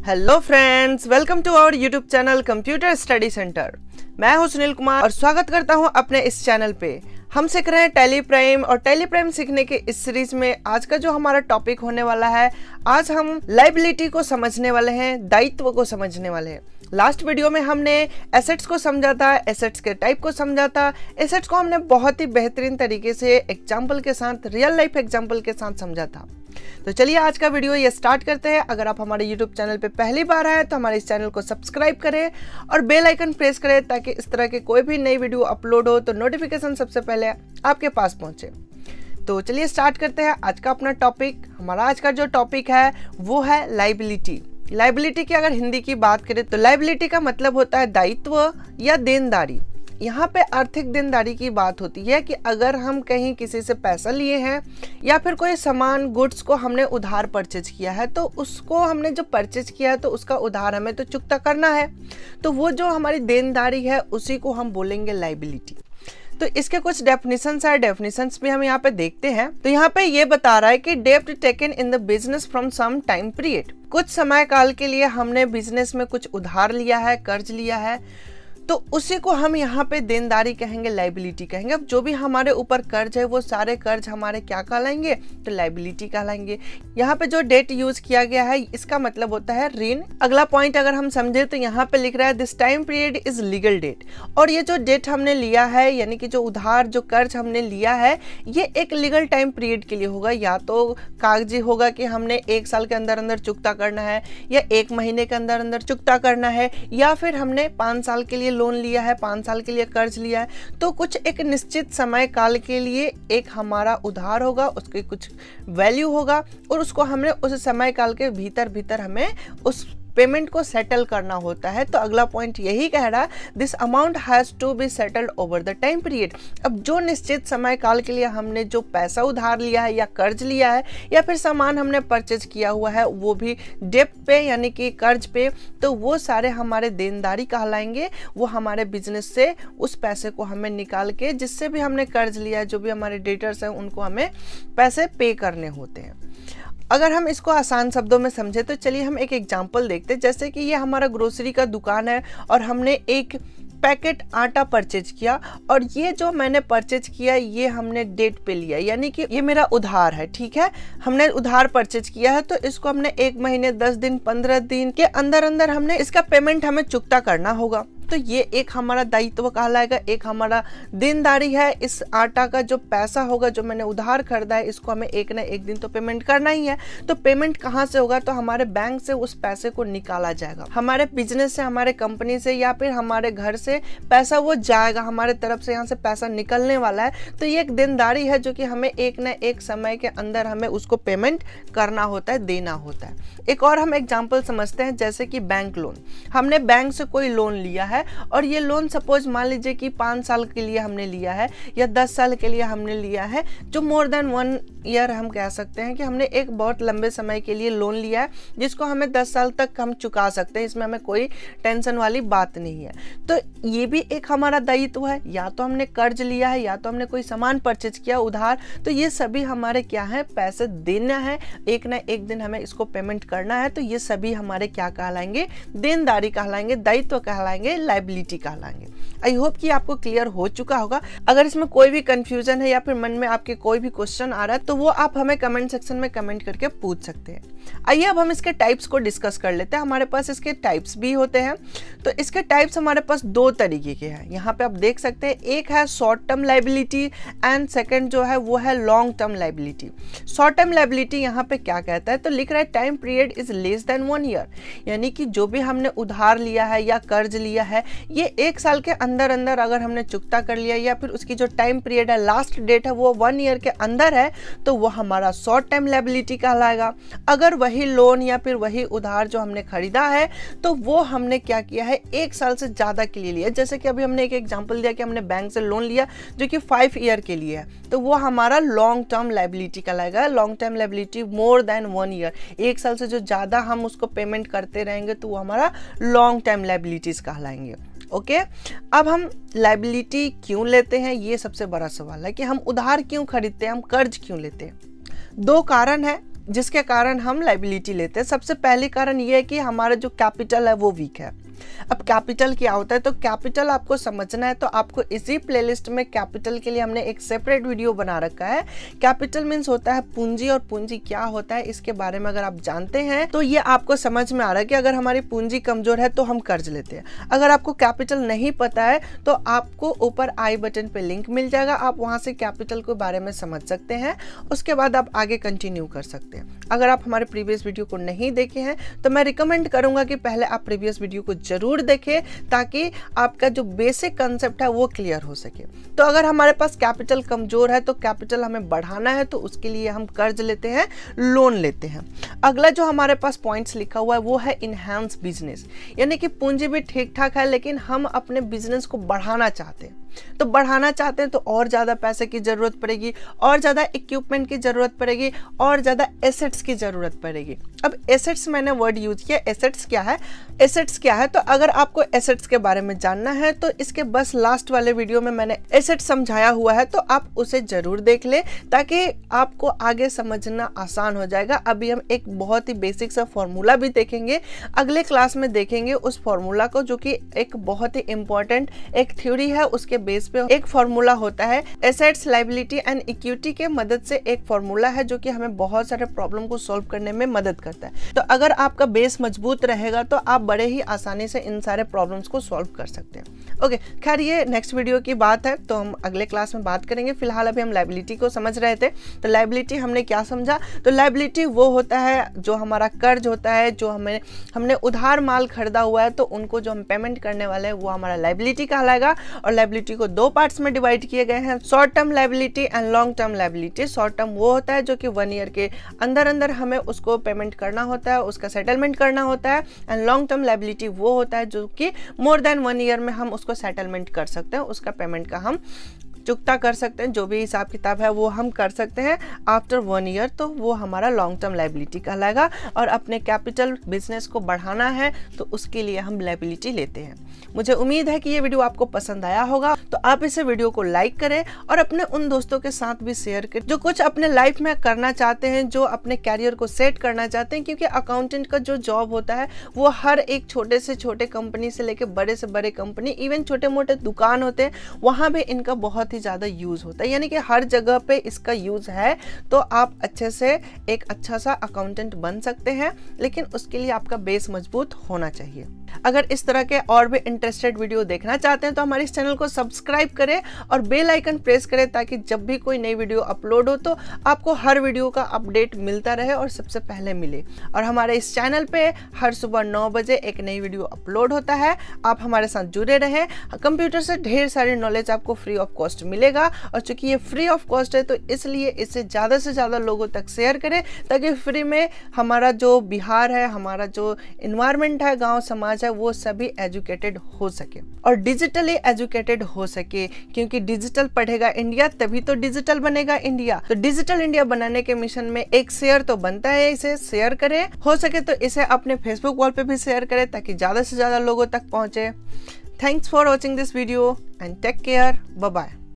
Hello friends, welcome to our YouTube channel computer study centre. मैं हूं सुनील कुमार और स्वागत करता हूं अपने इस चैनल पे। हम सीख रहे हैं टैली प्राइम और टैली प्राइम सीखने के इस सीरीज में आज का जो हमारा टॉपिक होने वाला है, आज हम लायबिलिटी को समझने वाले हैं, दायित्व को समझने वाले हैं। लास्ट वीडियो में हमने एसेट्स को समझा था, एसेट्स के टाइप को समझा था। एसेट्स को हमने बहुत ही बेहतरीन तरीके से एग्जाम्पल के साथ, रियल लाइफ एग्जाम्पल के साथ समझा था। तो चलिए आज का वीडियो ये स्टार्ट करते हैं। अगर आप हमारे YouTube चैनल पे पहली बार आए तो हमारे इस चैनल को सब्सक्राइब करें और बेल आइकन प्रेस करें ताकि इस तरह के कोई भी नई वीडियो अपलोड हो तो नोटिफिकेशन सबसे पहले आपके पास पहुंचे। तो चलिए स्टार्ट करते हैं आज का अपना टॉपिक। हमारा आज का जो टॉपिक है वो है लायबिलिटी। लायबिलिटी की अगर हिंदी की बात करें तो लायबिलिटी का मतलब होता है दायित्व या देनदारी। यहाँ पे आर्थिक देनदारी की बात होती है कि अगर हम कहीं किसी से पैसा लिए हैं या फिर कोई सामान गुड्स को हमने उधार परचेज किया है तो उसको हमने जो परचेज किया है तो उसका उधार हमें तो चुकता करना है, तो वो जो हमारी देनदारी है उसी को हम बोलेंगे लायबिलिटी। तो इसके कुछ डेफिनेशंस है, डेफिनेशंस भी हम यहाँ पे देखते हैं। तो यहाँ पे ये बता रहा है कि डेब्ट taken in the business from some time period, कुछ समय काल के लिए हमने बिजनेस में कुछ उधार लिया है, कर्ज लिया है, तो उसी को हम यहाँ पे देनदारी कहेंगे, लायबिलिटी कहेंगे। अब जो भी हमारे ऊपर कर्ज है वो सारे कर्ज हमारे क्या कहलाएंगे, तो लायबिलिटी कहलाएंगे। यहाँ पे जो डेट यूज किया गया है इसका मतलब होता है ऋण। अगला पॉइंट अगर हम समझे तो यहाँ पे लिख रहा है this time period is legal date, और ये जो डेट हमने लिया है यानी कि जो उधार जो कर्ज हमने लिया है ये एक लीगल टाइम पीरियड के लिए होगा। या तो कागजी होगा कि हमने 1 साल के अंदर अंदर चुकता करना है या 1 महीने के अंदर अंदर चुकता करना है, या फिर हमने 5 साल के लिए लोन लिया है, 5 साल के लिए कर्ज लिया है, तो कुछ एक निश्चित समय काल के लिए एक हमारा उधार होगा, उसकी कुछ वैल्यू होगा और उसको हमने उस समय काल के भीतर हमें उस पेमेंट को सेटल करना होता है। तो अगला पॉइंट यही कह रहा है this amount has to be settled over the time period. अब जो निश्चित समय काल के लिए हमने जो पैसा उधार लिया है या कर्ज लिया है या फिर सामान हमने परचेज किया हुआ है वो भी डेब्ट पे यानी कि कर्ज पे, तो वो सारे हमारे देनदारी कहलाएंगे। वो हमारे बिजनेस से उस पैसे को हमें निकाल के, जिससे भी हमने कर्ज लिया है, जो भी हमारे डेटर्स हैं उनको हमें पैसे पे करने होते हैं। अगर हम इसको आसान शब्दों में समझे तो चलिए हम एक एग्जांपल देखते हैं। जैसे कि ये हमारा ग्रोसरी का दुकान है और हमने एक पैकेट आटा परचेज किया और ये जो मैंने परचेज किया ये हमने डेट पे लिया, यानी कि ये मेरा उधार है। ठीक है, हमने उधार परचेज किया है तो इसको हमने 1 महीने 10 दिन 15 दिन के अंदर अंदर हमने इसका पेमेंट हमें चुकता करना होगा। तो ये एक हमारा दायित्व कहलाएगा, एक हमारा देनदारी है। इस आटा का जो पैसा होगा जो मैंने उधार खरीदा है इसको हमें एक ना एक दिन तो पेमेंट करना ही है। तो पेमेंट कहाँ से होगा, तो हमारे बैंक से उस पैसे को निकाला जाएगा, हमारे बिजनेस से, हमारे कंपनी से या फिर हमारे घर से पैसा वो जाएगा, हमारे तरफ से यहाँ से पैसा निकलने वाला है। तो ये एक देनदारी है जो कि हमें एक ना एक समय के अंदर हमें उसको पेमेंट करना होता है, देना होता है। एक और हम एग्जाम्पल समझते हैं, जैसे कि बैंक लोन। हमने बैंक से कोई लोन लिया है और ये लोन सपोज मान लीजिए कि 5 साल के लिए हमने लिया है या 10 साल के लिए हमने लिया है, जो मोर देन 1 ईयर हम कह सकते हैं कि हमने एक बहुत लंबे समय के लिए लोन लिया है जिसको हमें 10 साल तक हम चुका सकते हैं। इसमें हमें कोई टेंशन वाली बात नहीं है। तो ये भी एक हमारा दायित्व है। या तो हमने कर्ज लिया है या तो हमने कोई सामान परचेज किया उधार, तो ये सभी हमारे क्या है, पैसे देना है, एक ना एक दिन हमें इसको पेमेंट करना है। तो ये सभी हमारे क्या कहलाएंगे, देनदारी कहलाएंगे, दायित्व कहलाएंगे, लायबिलिटी कहलाएंगे। आई होप कि आपको क्लियर हो चुका होगा। अगर इसमें कोई भी कंफ्यूजन है या फिर मन में आपके कोई भी क्वेश्चन आ रहा है तो वो आप हमें कमेंट सेक्शन में कमेंट करके पूछ सकते हैं। आइए अब हम इसके टाइप्स को डिस्कस कर लेते हैं। हमारे पास इसके टाइप्स भी होते हैं। तो इसके टाइप्स हमारे पास 2 तरीके के हैं। यहाँ पे आप देख सकते हैं, एक है short term liability and second जो है वो है long term liability. Short term liability यहाँ पे क्या कहता है, तो लिख रहा है time period is less than 1 year, यानी कि जो भी हमने उधार लिया है या कर्ज लिया है ये 1 साल के अंदर अंदर अगर हमने चुकता कर लिया या फिर उसकी जो टाइम पीरियड है, लास्ट डेट है, वो 1 ईयर के अंदर है तो वो हमारा शॉर्ट टाइम लायबिलिटी कहलाएगा। अगर वही लोन या फिर वही उधार जो हमने खरीदा है तो वो हमने क्या किया है, 1 साल से ज़्यादा के लिए लिया। जैसे कि अभी हमने एक एग्जांपल दिया कि हमने बैंक से लोन लिया जो कि 5 ईयर के लिए है, तो वो हमारा लॉन्ग टर्म लायबिलिटी कहलाएगा। Long term liability more than 1 year, 1 साल से जो ज़्यादा हम उसको पेमेंट करते रहेंगे तो वो हमारा लॉन्ग टर्म लायबिलिटीज कहलाएंगे। ओके, अब हम लायबिलिटी क्यों लेते हैं, ये सबसे बड़ा सवाल है कि हम उधार क्यों खरीदते हैं, हम कर्ज क्यों लेते हैं। 2 कारण है। जिसके कारण हम लाइबिलिटी लेते हैं। सबसे पहली कारण ये है कि हमारा जो कैपिटल है वो वीक है। अब कैपिटल क्या होता है, तो कैपिटल आपको समझना है तो आपको इसी प्लेलिस्ट में कैपिटल के लिए हमने एक सेपरेट वीडियो बना रखा है। कैपिटल मीन्स होता है पूंजी, और पूंजी क्या होता है इसके बारे में अगर आप जानते हैं तो ये आपको समझ में आ रहा है कि अगर हमारी पूंजी कमजोर है तो हम कर्ज लेते हैं। अगर आपको कैपिटल नहीं पता है तो आपको ऊपर आई बटन पे लिंक मिल जाएगा, आप वहां से कैपिटल के बारे में समझ सकते हैं, उसके बाद आप आगे कंटिन्यू कर सकते हैं। अगर आप हमारे प्रीवियस वीडियो को नहीं देखे हैं तो मैं रिकमेंड करूंगा कि पहले आप प्रीवियस वीडियो को जरूर देखें ताकि आपका जो बेसिक कंसेप्ट है वो क्लियर हो सके। तो अगर हमारे पास कैपिटल कमजोर है तो कैपिटल हमें बढ़ाना है तो उसके लिए हम कर्ज लेते हैं, लोन लेते हैं। अगला जो हमारे पास पॉइंट्स लिखा हुआ है वो है इनहैंस बिजनेस, यानी कि पूंजी भी ठीक ठाक है लेकिन हम अपने बिजनेस को बढ़ाना चाहते हैं। तो बढ़ाना चाहते हैं तो और ज्यादा पैसे की जरूरत पड़ेगी, और ज्यादा इक्विपमेंट की जरूरत पड़ेगी, और ज्यादा एसेट्स की जरूरत पड़ेगी। अब एसेट्स मैंने वर्ड यूज किया, एसेट्स क्या है? एसेट्स क्या है तो अगर आपको एसेट्स के बारे में जानना है तो इसके बस लास्ट वाले वीडियो में मैंने एसेट्स समझाया हुआ है, तो आप उसे जरूर देख लें ताकि आपको आगे समझना आसान हो जाएगा। अभी हम एक बहुत ही बेसिक सा फॉर्मूला भी देखेंगे, अगले क्लास में देखेंगे उस फॉर्मूला को, जो कि एक बहुत ही इंपॉर्टेंट एक थ्योरी है, उसके बेस पे एक फॉर्मूला होता है। एसेट्स, लायबिलिटी एंड इक्विटी के मदद से एक फॉर्मूला है जो कि हमें बहुत सारे प्रॉब्लम को सॉल्व करने में मदद करता है। तो अगर आपका बेस मजबूत रहेगा तो आप बड़े ही आसानी से इन सारे प्रॉब्लम्स को सॉल्व कर सकते हैं। ओके, खैर ये नेक्स्ट वीडियो की बात है, तो हम अगले क्लास में बात करेंगे। फिलहाल अभी हम लायबिलिटी को समझ रहे थे। तो लायबिलिटी हमने क्या समझा, तो लायबिलिटी वो होता है जो हमारा कर्ज होता है, जो हमने उधार माल खरीदा हुआ है तो उनको जो हम पेमेंट करने वाले हैं वो हमारा लायबिलिटी कहलाएगा। और लायबिलिटी को दो पार्ट्स में डिवाइड किए गए हैं, short term liability and long term liability. Short term वो होता है जो कि 1 ईयर के अंदर अंदर हमें उसको पेमेंट करना होता है, उसका सेटलमेंट करना होता है। एंड लॉन्ग टर्म लायबिलिटी वो होता है जो कि मोर देन 1 ईयर में हम उसको सेटलमेंट कर सकते हैं, उसका पेमेंट का हम चुकता कर सकते हैं, जो भी हिसाब किताब है वो हम कर सकते हैं आफ्टर 1 ईयर, तो वो हमारा लॉन्ग टर्म लायबिलिटी कहलाएगा। और अपने कैपिटल बिजनेस को बढ़ाना है तो उसके लिए हम लायबिलिटी लेते हैं। मुझे उम्मीद है कि ये वीडियो आपको पसंद आया होगा, तो आप इसे वीडियो को लाइक करें और अपने उन दोस्तों के साथ भी शेयर करें जो कुछ अपने लाइफ में करना चाहते हैं, जो अपने कैरियर को सेट करना चाहते हैं। क्योंकि अकाउंटेंट का जो जॉब होता है वो हर एक छोटे से छोटे कंपनी से लेकर बड़े से बड़े कंपनी, इवन छोटे मोटे दुकान होते हैं, वहां भी इनका बहुत ज्यादा यूज होता है, यानी कि हर जगह पे इसका यूज है। तो आप अच्छे से एक अच्छा सा अकाउंटेंट बन सकते हैं, लेकिन उसके लिए आपका बेस मजबूत होना चाहिए। अगर इस तरह के और भी इंटरेस्टेड वीडियो देखना चाहते हैं तो हमारे इस चैनल को सब्सक्राइब करें और बेल आइकन प्रेस करें ताकि जब भी कोई नई वीडियो अपलोड हो तो आपको हर वीडियो का अपडेट मिलता रहे और सबसे पहले मिले। और हमारे इस चैनल पे हर सुबह 9 बजे एक नई वीडियो अपलोड होता है, आप हमारे साथ जुड़े रहें। कंप्यूटर से ढेर सारी नॉलेज आपको फ्री ऑफ कॉस्ट मिलेगा, और चूंकि ये फ्री ऑफ कॉस्ट है तो इसलिए इसे ज़्यादा से ज़्यादा लोगों तक शेयर करें ताकि फ्री में हमारा जो बिहार है, हमारा जो इन्वायरमेंट है, गाँव समाज है, वो सभी एजुकेटेड हो सके और डिजिटली एजुकेटेड हो सके। क्योंकि डिजिटल पढ़ेगा इंडिया तभी तो डिजिटल बनेगा इंडिया। तो डिजिटल इंडिया बनाने के मिशन में एक शेयर तो बनता है, इसे शेयर करें, हो सके तो इसे अपने फेसबुक वॉल पे भी शेयर करें ताकि ज्यादा से ज्यादा लोगों तक पहुंचे। Thanks for watching this video and take care, bye bye.